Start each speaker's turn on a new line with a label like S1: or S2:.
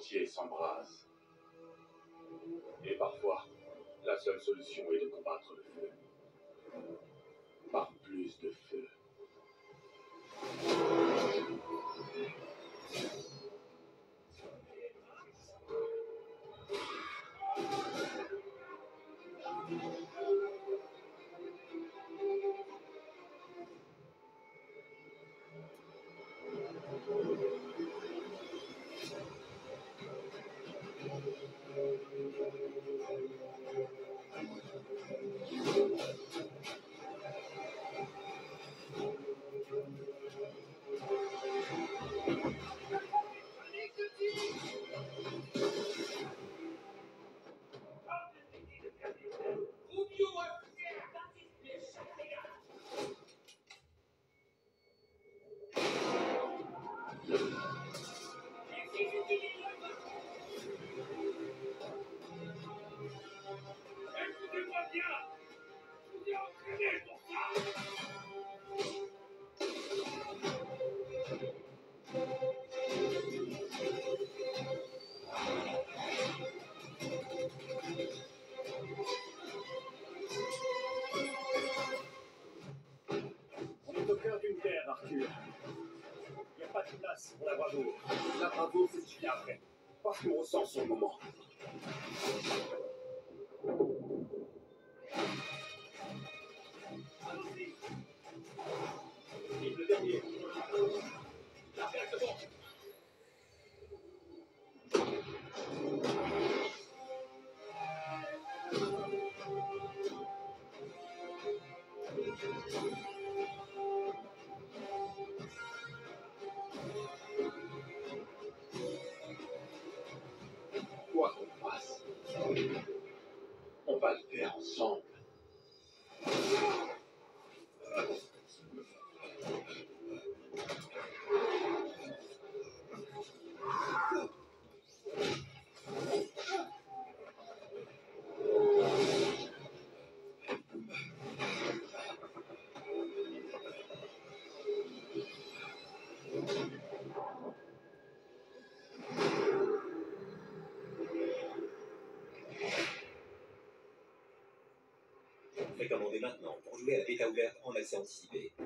S1: entier s'embrase. Et parfois, la seule solution est de combattre le feu. Par plus de feu.
S2: Écoutez-moi bien! Je vous ai entraîné pour ça! On est au cœur d'une guerre, Arthur. Il n'y a pas de place pour la bravoure. La bravoure, c'est ce qui vient après. Parce qu'on ressent son moment. Allons-y! Vive le dernier! La perte de bon!
S1: Quoi qu'on fasse, on va le faire ensemble.
S3: Précommandez maintenant pour jouer à la bêta ouverte en accès anticipé.